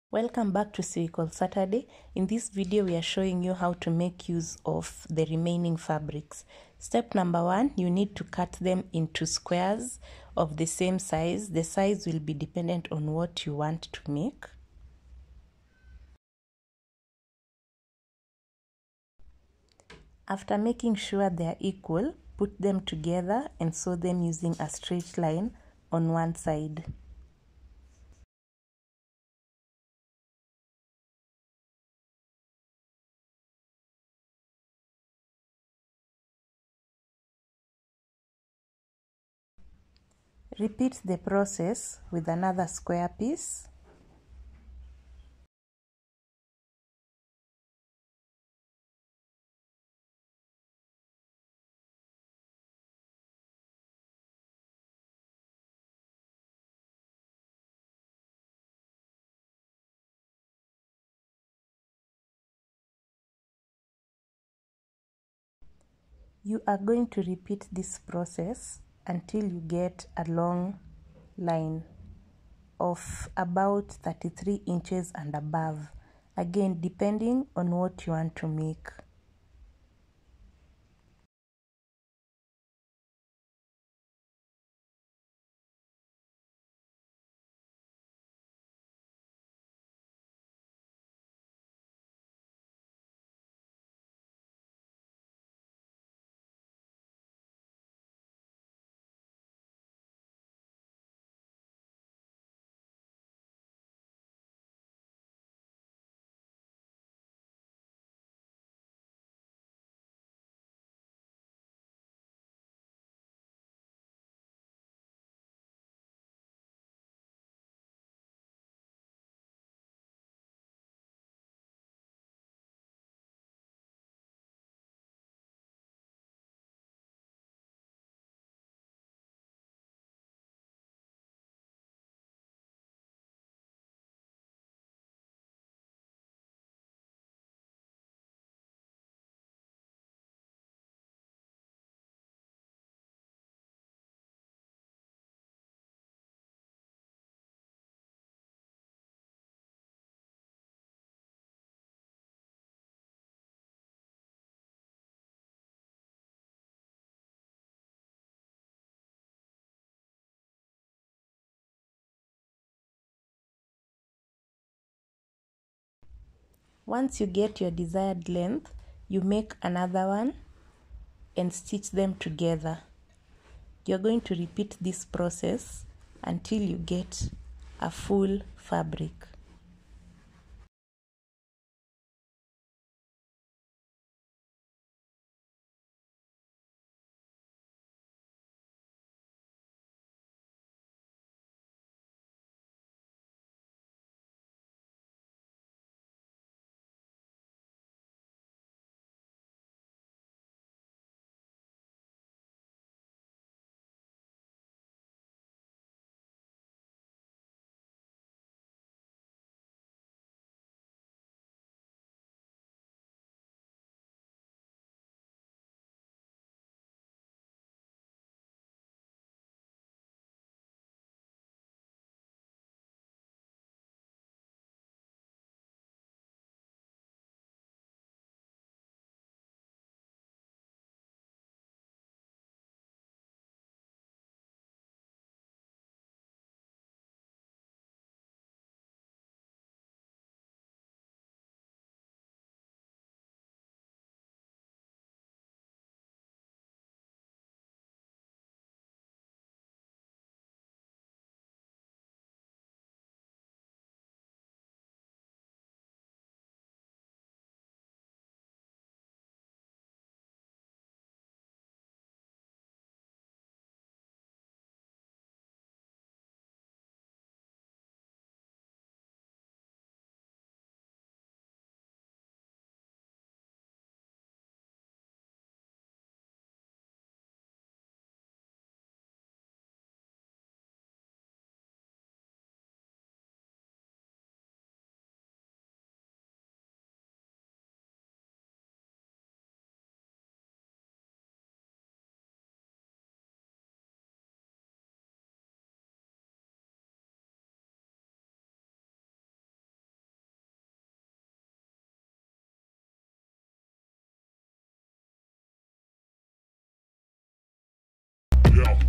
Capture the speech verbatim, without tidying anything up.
Welcome back to Circle Saturday. In this video, we are showing you how to make use of the remaining fabrics. Step number one, you need to cut them into squares of the same size. The size will be dependent on what you want to make. After making sure they are equal, put them together and sew them using a straight line on one side. Repeat the process with another square piece. You are going to repeat this process until you get a long line of about thirty-three inches and above, again depending on what you want to make. Once you get your desired length, you make another one and stitch them together. You're going to repeat this process until you get a full fabric. Yeah.